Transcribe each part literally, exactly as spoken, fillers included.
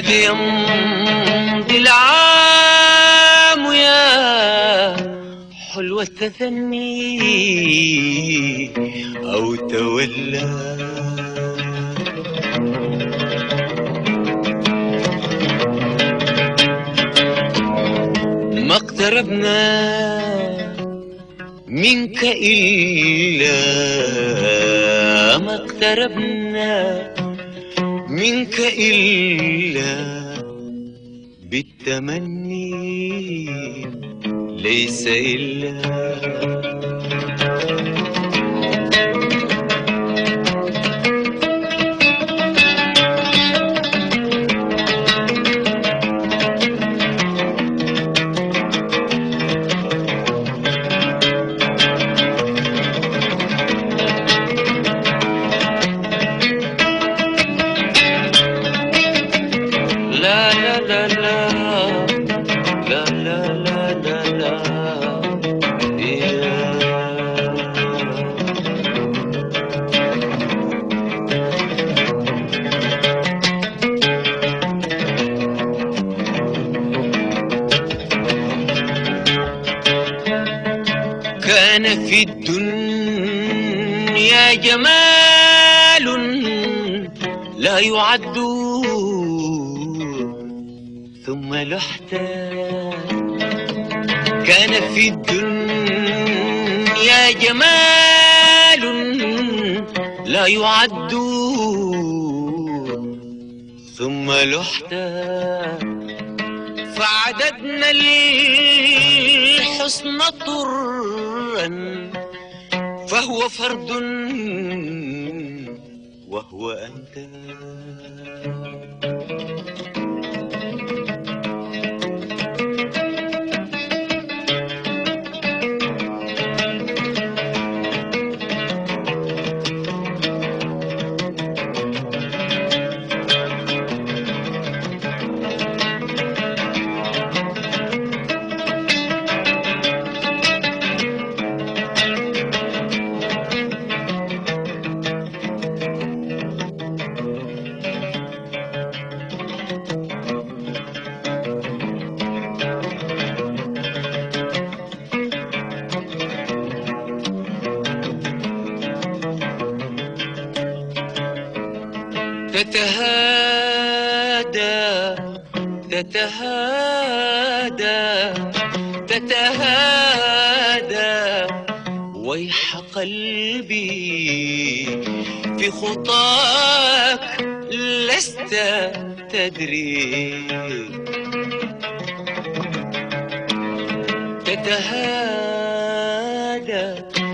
قد يمضي العام يا حلو التثني أو تولى ما اقتربنا منك إلا ما اقتربنا منك إلا بالتمني ليس إلا لا لا لا لا لا لا لا لا لا يا كان في الدنيا جمال لا يعد ثم لحتا كان في الدنيا جمال لا يعد ثم لحتا فعددنا الحسن طرا فهو فرد وهو أنت تتهادى تتهادى تتهادى ويح قلبي في خطاك لست تدري تتهادى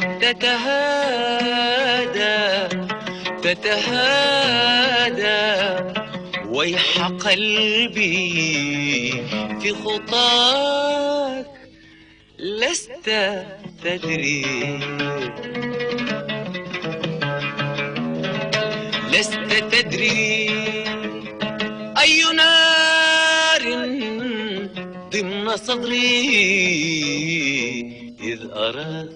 تتهادى تتهادى ويح قلبي في خطاك لست تدري لست تدري أي نار ضمن صدري إذ أراك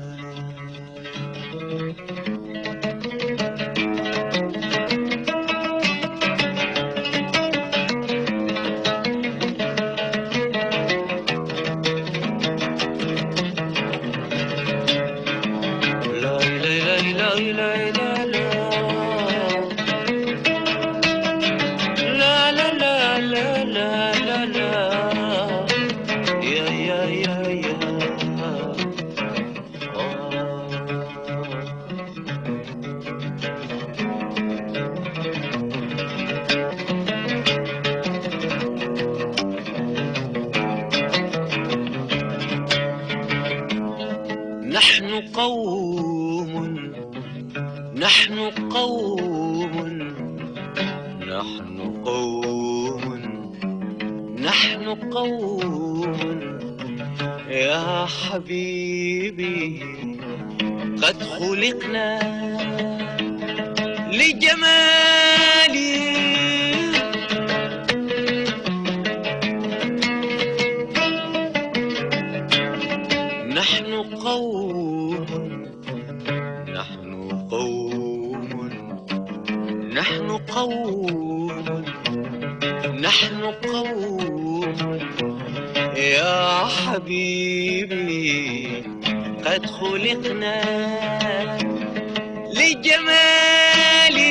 نحن قوم نحن قوم نحن قوم نحن قوم يا حبيبي قد خلقنا لجمالي نحن قوم نحن قوم نحن قوم حبيبي قد خلقنا للجمال.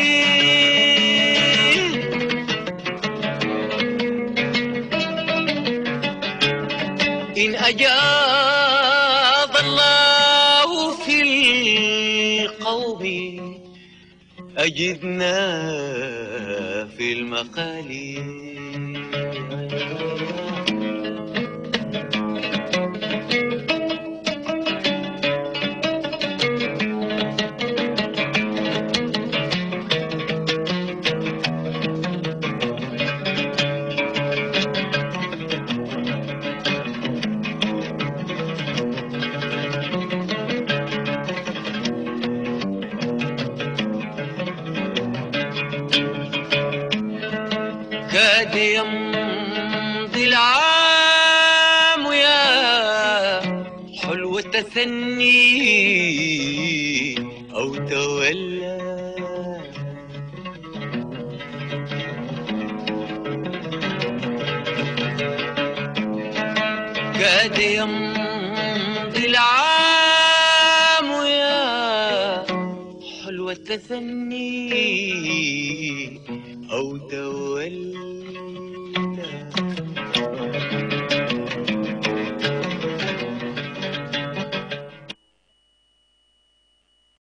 إن أجاز الله في القوم أجدنا في المقالي. كاد يمضي العام يا حلو التثني أو تولى. كاد يمضي العام يا حلو التثني أو تولى.